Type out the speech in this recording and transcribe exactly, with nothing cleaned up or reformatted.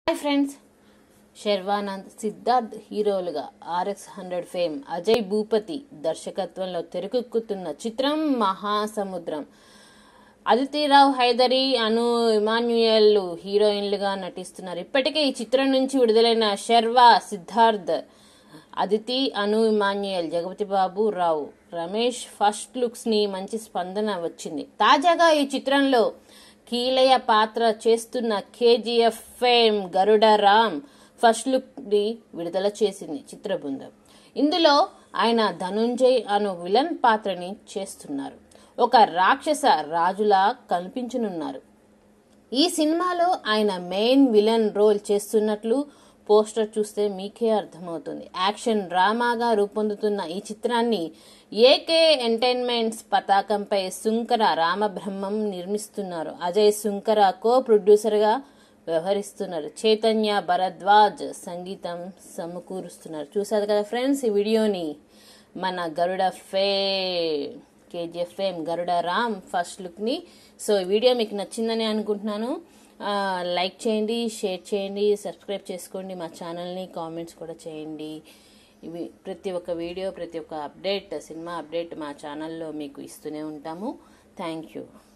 Hi friends, Sharwanand, Siddharth హీరోలుగా RX hundred fame Ajay Bhupathi దర్శకత్వంలో తెరకెక్కుతున్న చిత్రం మహాసముద్రం. అదితిరావు హైదరి, అను ఇమాన్యుయల్ హీరోయిన్లుగా నటిస్తున్నారు. ఇప్పటికే ఈ చిత్రం నుంచి విడుదలైన శర్వా, సిద్ధార్థ్, అదితి, అను ఇమాన్యుయల్, జగపతిబాబు, రావు, రమేష్ ఫస్ట్ లుక్స్ ని మంచి స్పందన వచ్చింది. తాజాగా ఈ చిత్రంలో కీలయ పాత్ర చేస్తున్న KGF fame Garuda Ram first look ని విడుదల చేసింది చిత్ర బృందం. ఇందులో ఆయన ధనుంజయ్ అను విలన్ పాత్రని చేస్తున్నారు. ఒక రాక్షస రాజులా కనిపించనున్నారు. ఈ సినిమాలో ఆయన మెయిన్ విలన్ రోల్ చేస్తున్నట్లు పోస్టర్ చూస్తే మీకే అర్థమవుతుంది. యాక్షన్ డ్రామాగా రూపొందుతున్న ఈ చిత్రాన్ని ఏకే ఎంటర్టైన్మెంట్స్ పతాకంపై సుంకర రామబ్రహ్మం నిర్మిస్తున్నారు. అజయ్ సుంకర కో ప్రొడ్యూసర్ గా వ్యవహరిస్తున్నారు. చైతన్య భరద్వాజ్ సంగీతం సమకూరుస్తున్నారు. చూసారు కదా ఫ్రెండ్స్ ఈ వీడియోని. మన గరుడ ఫే KGF fame Garuda Ram first look ని. సో ఈ వీడియో మీకు నచ్చిందని అనుకుంటున్నాను. లైక్ చేయండి, షేర్ చేయండి, సబ్స్క్రైబ్ చేసుకోండి మా ఛానల్ని, కామెంట్స్ కూడా చేయండి. ఇవి ప్రతి ఒక్క వీడియో, ప్రతి ఒక్క అప్డేట్, సినిమా అప్డేట్ మా ఛానల్లో మీకు ఇస్తూనే ఉంటాము. Thank you.